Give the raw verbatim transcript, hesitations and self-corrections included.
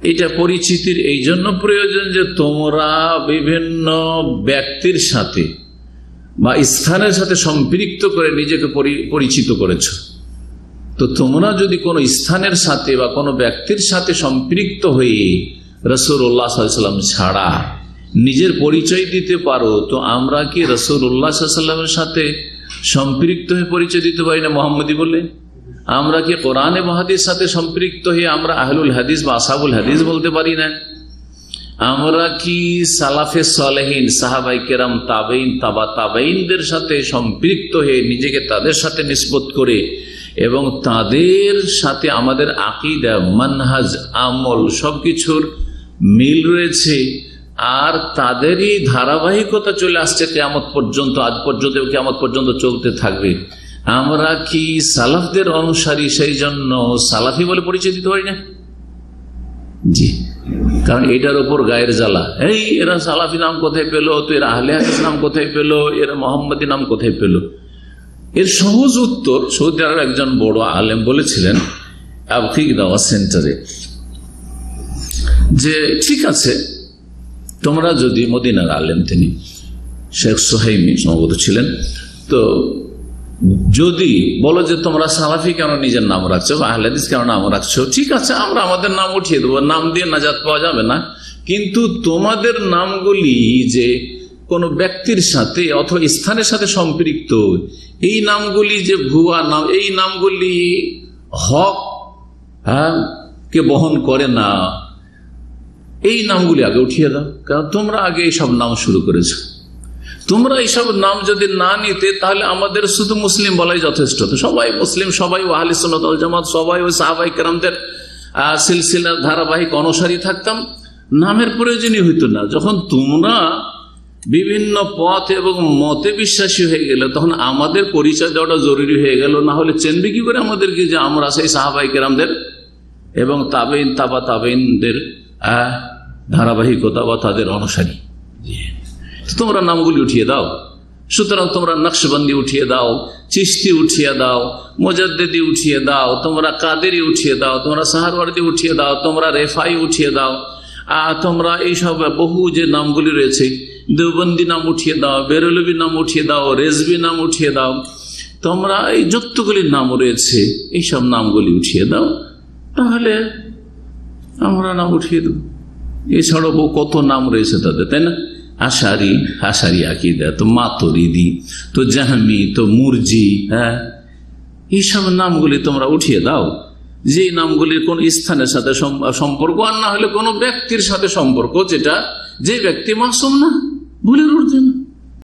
এটা পরিচিতির এই জন্য প্রয়োজন যে তোমরা বিভিন্ন ব্যক্তির সাথে বা স্থানের সাথে সম্পৃক্ত করে নিজেকে পরিচিত করেছ। তো তোমরা যদি কোনো স্থানের সাথে বা কোনো ব্যক্তির সাথে সম্পৃক্ত হয়ে রাসূলুল্লাহ সাল্লাল্লাহু আলাইহি ওয়াসাল্লাম ছাড়া নিজের পরিচয় দিতে পারো, তো আমরা কি রাসূলুল্লাহ সাল্লাল্লাহু আলাইহি ওয়াসাল্লামের সাথে সম্পৃক্ত হয়ে পরিচয় দিতে পারি না মুহাম্মদী বলে? আমরা কি কোরআন এবং হাদিসের সাথে সম্পৃক্ত হয়ে আমরা আহলুল হাদিস বা আসহাবুল হাদিস বলতে পারি না? আমরা কি সালাফে সালেহিন, সাহাবায়ে কেরাম, তাবেঈন, তাবা তাবেঈনদের সাথে সম্পৃক্ত হয়ে নিজেকে তাদের সাথে নিসবত করে এবং তাদের সাথে আমাদের আকীদা, মানহাজ, আমল সবকিছুর মিল রয়েছে আর তাদেরই ধারাবাহিকতা চলে আসছে কিয়ামত পর্যন্ত, আজ পর্যন্ত কিয়ামত পর্যন্ত চলতে থাকবে, আমরা কি সালাফদের অনুসারী সেই জন্য সালাফি বলে পরিচয় দিতে পারি না? জি, কারণ এটার উপর গায়ের জ্বালা, এই এরা সালাফি নাম কোথায় পেলো, তো এরা আহলে হাদিস নাম কোথায় পেলো, এরা মোহাম্মদী নাম কোথায় পেলো? এর সহজ উত্তর সৌদি আরবের একজন বড় আলেম বলেছিলেন আবকিক দাওয়া সেন্টারে, যে ঠিক আছে তোমরা যদি, মদিনার আলেম তিনি শেখ সুহাইমি সম্ভবত ছিলেন, তো যদি বলো যে তোমরা সালাফি কেন নিজের নাম রাখছো বা আহলে হাদিস কেন নাম রাখছো, ঠিক আছে আমরা আমাদের নাম উঠিয়ে দেবো, নাম দিয়ে নাজাত পাওয়া যাবে না, কিন্তু তোমাদের নামগুলি যে কোনো ব্যক্তির সাথে অথবা স্থানের সাথে সম্পৃক্ত, এই নামগুলি যে ভুয়া নাম, এই নামগুলি হক হ্যাঁ কে বহন করে না, এই নামগুলি আগে উঠিয়ে দাও, কারণ তোমরা আগে এইসব নাম শুরু করেছো। তোমরা এইসব নাম যদি না নিতে তাহলে আমাদের শুধু মুসলিম বলাই যথেষ্ট, তো সবাই মুসলিম, সবাই আহলে সুন্নাত ওয়াল জামাত, সবাই ওই সাহাবায়ে কেরামদের সিলসিলার ধারাবাহিক অনুসারী থাকতাম, নামের প্রয়োজনই হইতো না। যখন তোমরা বিভিন্ন পথ এবং মতে বিশ্বাসী হয়ে গেলে তখন আমাদের পরিচয় দেওয়াটা জরুরি হয়ে গেল, না হলে চেনবে কি করে আমাদেরকে যে আমরা সেই সাহাবায়ে কেরামদের এবং তাবেইন, তাবা তাবেইনদের ধারাবাহিকতা বা তাদের অনুসারী। তোমরা নামগুলি উঠিয়ে দাও। সুতরাং তোমরা নকশবন্দি উঠিয়ে দাও, চিশতি উঠিয়ে দাও, মুজাদ্দিদি উঠিয়ে দাও, তোমরা কাদেরি উঠিয়ে দাও, তোমরা সাহারওয়ার্দী উঠিয়ে দাও, তোমরা রেফাই উঠিয়ে দাও, আর তোমরা এইসব বহু যে নামগুলি রয়েছে, দেওবন্দি নাম উঠিয়ে দাও, বেরলভী নাম উঠিয়ে দাও, রেজবি নাম উঠিয়ে দাও, তোমরা এই যতগুলির নাম রয়েছে এইসব নামগুলি উঠিয়ে দাও, তাহলে আমরা নাম উঠিয়ে দেব। এছাড়াও কত নাম রয়েছে তাদের, তাই না? আশারি, আশারি আকীদা, তো মাতুরিদি, তো জাহমি, তো মুরজি, হ্যাঁ এইসব নামগুলি তোমরা উঠিয়ে দাও, যে নামগুলির কোন স্থানের সাথে সম্পর্ক, আর না হলে কোনো ব্যক্তির সাথে সম্পর্ক, যেটা যে ব্যক্তি মাসুম না, ভুলের ঊর্ধ্বে না।